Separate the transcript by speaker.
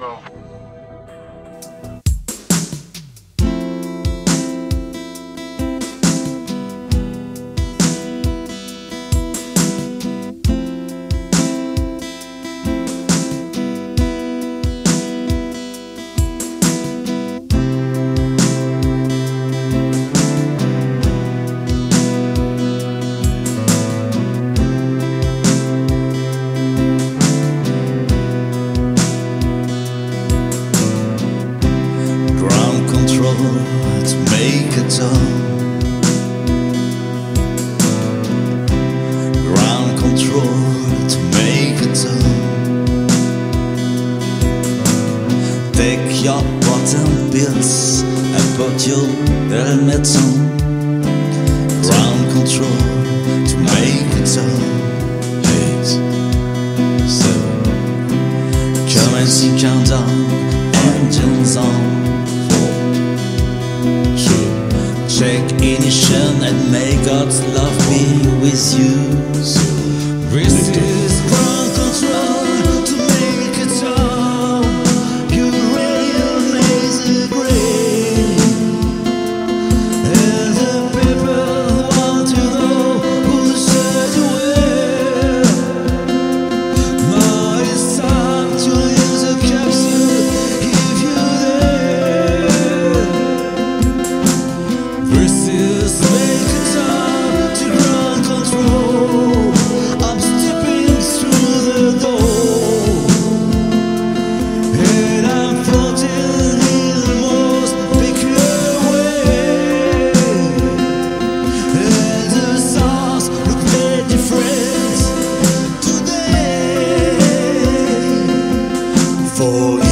Speaker 1: go.
Speaker 2: To make a turn, ground control to make a turn. Take your bottom pills and put your helmet on. Ground control to make a turn. 8, 7, currency countdown, engines on. Check ignition and may God's love be with you. This is ground control to make it all. You really amazing grace. And the people want to know who said you were. Now it's time to use a capsule if you're there. This is make it time to ground control. I'm stepping through the door, and I'm floating in the most peculiar way. And the stars look very different today. For